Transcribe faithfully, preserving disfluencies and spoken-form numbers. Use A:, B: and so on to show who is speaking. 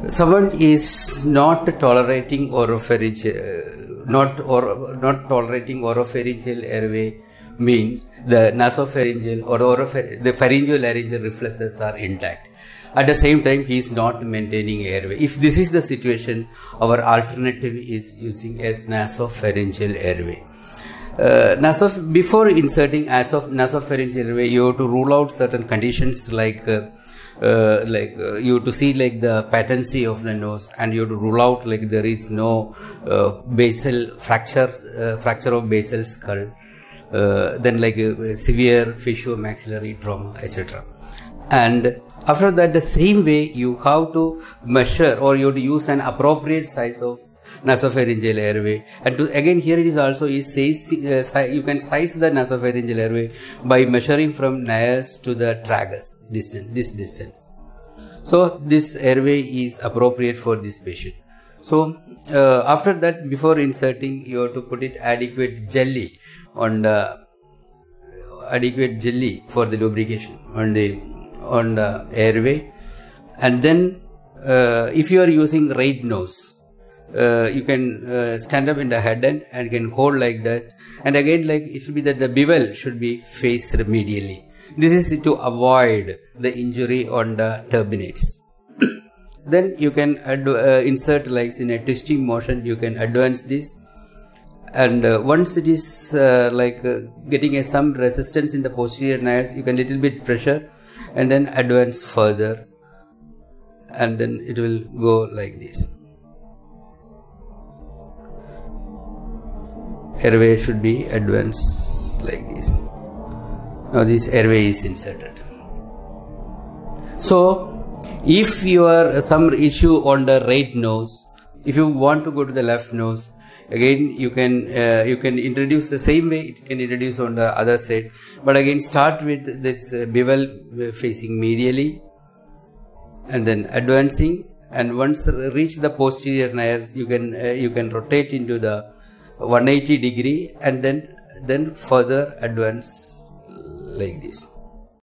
A: someone is not tolerating oropharyngeal, not or not tolerating oropharyngeal airway means the nasopharyngeal or oropharyngeal, the pharyngeolaryngeal reflexes are intact. At the same time, he is not maintaining airway. If this is the situation, our alternative is using as nasopharyngeal airway. Uh, nasof before inserting nasof nasopharyngeal airway, you have to rule out certain conditions like uh, uh, like uh, you have to see like the patency of the nose, and you have to rule out like there is no uh, basal fracture, uh, fracture of basal skull, uh, then like uh, severe facial-maxillary trauma, et cetera. And after that, the same way you have to measure, or you have to use an appropriate size of nasopharyngeal airway. And to, again here it is also is size, uh, you can size the nasopharyngeal airway by measuring from nares to the tragus distance, this distance. So this airway is appropriate for this patient. So uh, after that, before inserting, you have to put it adequate jelly on the adequate jelly for the lubrication on the on the airway. And then uh, if you are using right nose, uh, you can uh, stand up in the head end and can hold like that. And again, like it should be that the bevel should be faced medially. This is to avoid the injury on the turbinates. Then you can uh, insert like in a twisting motion, you can advance this. And uh, once it is uh, like uh, getting a, some resistance in the posterior nares, you can little bit pressure and then advance further, and then it will go like this. Airway should be advanced like this. Now this airway is inserted. So if you are some issue on the right nose, if you want to go to the left nose, again you can uh, you can introduce the same way it can introduce on the other side, but again start with this uh, bevel facing medially and then advancing, and once reach the posterior nares, you can uh, you can rotate into the one eighty degree and then then further advance like this.